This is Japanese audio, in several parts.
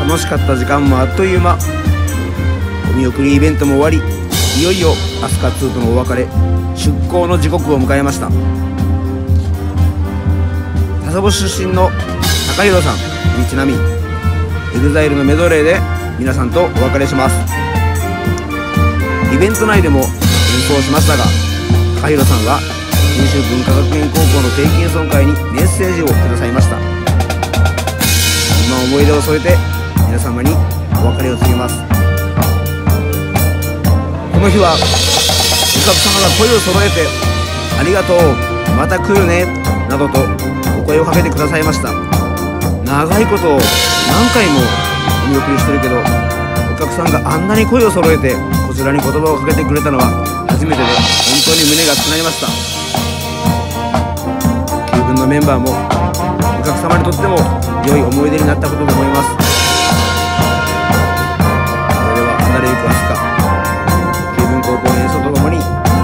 楽しかった時間もあっという間。お見送りイベントも終わり、いよいよアスカ2とのお別れ、出港の時刻を迎えました。佐世保出身の高弘さんにちなみ、EXILE のメドレーで皆さんとお別れします。イベント内でも演奏しましたが、高弘さんは九州文化学園高校の定期演奏会にメッセージをくださいました。そんな思い出を添えて皆様にお別れを告げます。この日はお客様が声を揃えて「ありがとう、また来るね」などとお声をかけてくださいました。長いこと何回もお見送りしてるけど、お客さんがあんなに声を揃えてこちらに言葉をかけてくれたのは初めてで、本当に胸が熱くなりました。9軍のメンバーもお客様にとっても良い思い出になったことと思います。それでは離れゆくアスカ、9軍高校の演奏とともに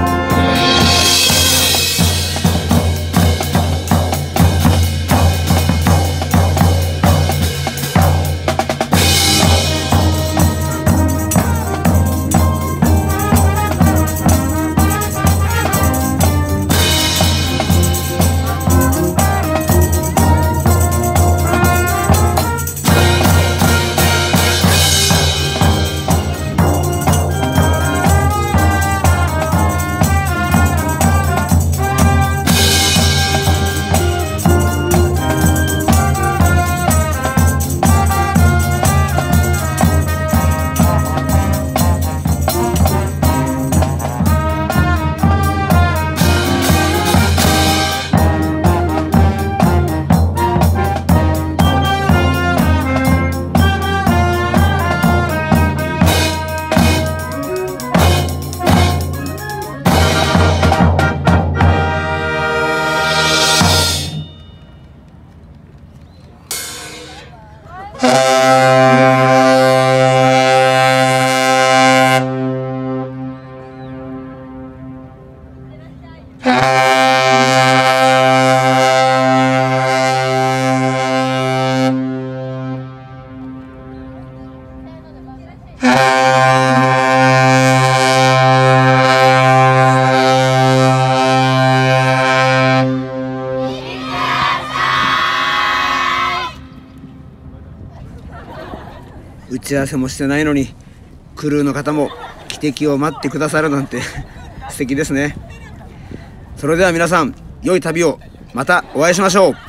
打ち合わせもしてないのにクルーの方も汽笛を待ってくださるなんて素敵ですね。それでは皆さん、良い旅を。またお会いしましょう。